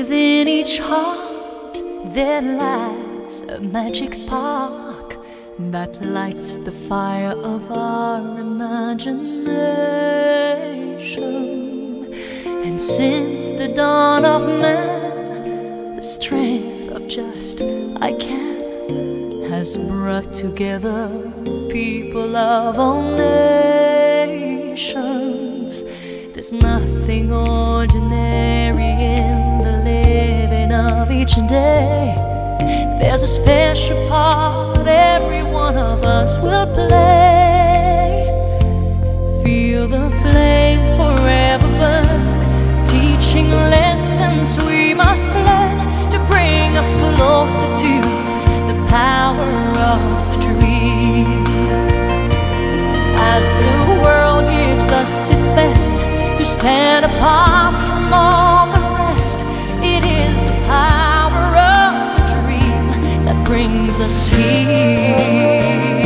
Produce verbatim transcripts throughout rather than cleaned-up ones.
Within each heart there lies a magic spark that lights the fire of our imagination. And since the dawn of man, the strength of just I can has brought together people of all nations. There's nothing ordinary in the living of each day. There's a special part every one of us will play. Feel the flame forever burn, teaching lessons we must learn to bring us closer to the power of the dream. As the world gives us its best to stand apart from all the rest, it is the power of the dream that brings us here.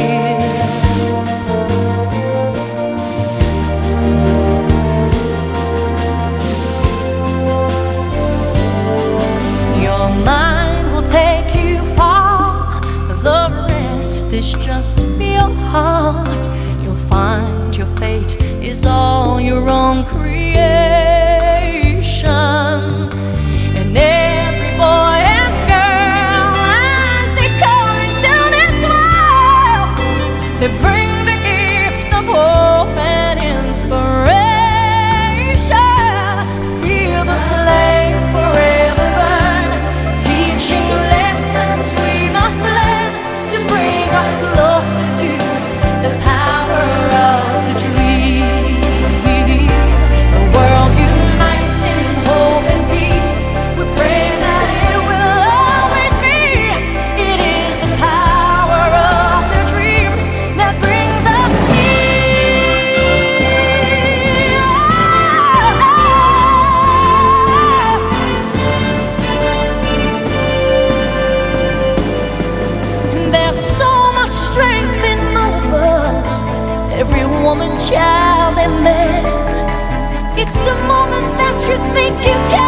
Your mind will take you far, the rest is just your heart. You'll find your fate is all your own creation. And every boy and girl, as they come into this world, they bring the gift of hope and inspiration. Feel the flame forever burn, teaching lessons we must learn to bring us closer to the power of the dream. The world unites in hope and peace. We pray that it will always be. It is the power of the dream that brings us here. There's so much strength in all of us, every woman, child, and man. It's the moment that you think you can.